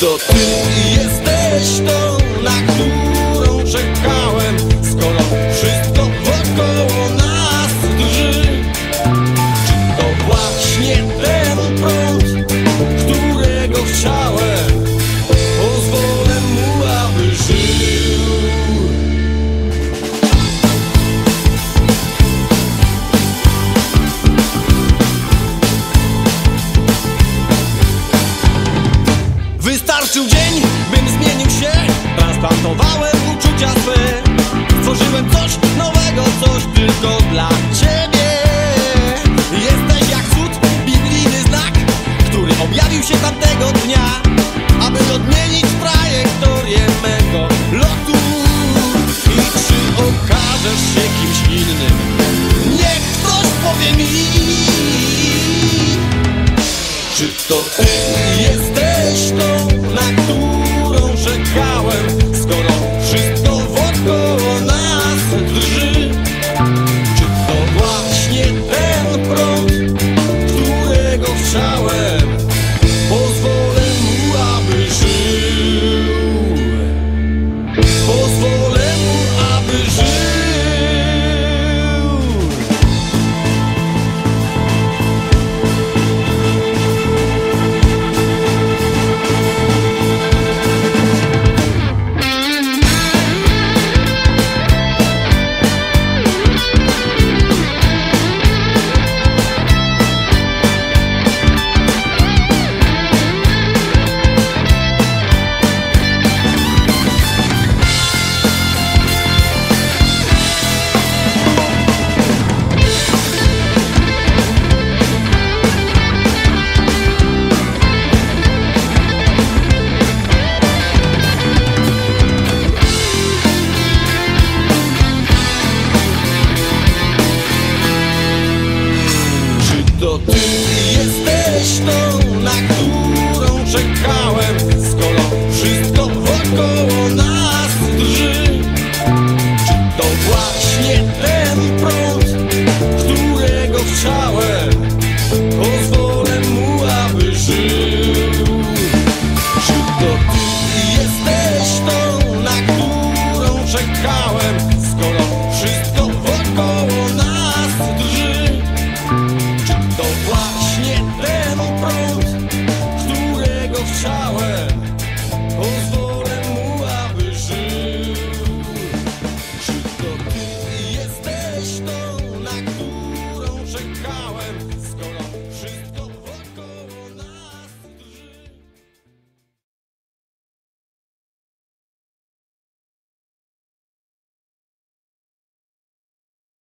To ty jesteś tą, na którą czekałem, skoro wszystko wokoło nas drży? Czy to właśnie ten prąd, którego chciałem? Pozwolę mu, aby żył. Wystarczył dzień, bym zmienił się. Transplantowałem uczucia swe. Stworzyłem coś nowego, coś tylko dla ciebie. Jesteś jak cud, biblijny znak, który objawił się tamtego dnia, aby odmienić trajektorię mego lotu. I czy okażesz się kimś innym? Niech ktoś powie mi, czy to ty jesteś tą, na którą czekałem, skoro wszystko wokoło nas drży? Czy to właśnie ten prąd, którego chciałem? Pozwolę mu, aby żył. Pozwolę mu, aby żył. To ty jesteś tą, na którą czekałem, skoro wszystko wokoło nas drży? Czy to właśnie ten prąd, którego chciałem?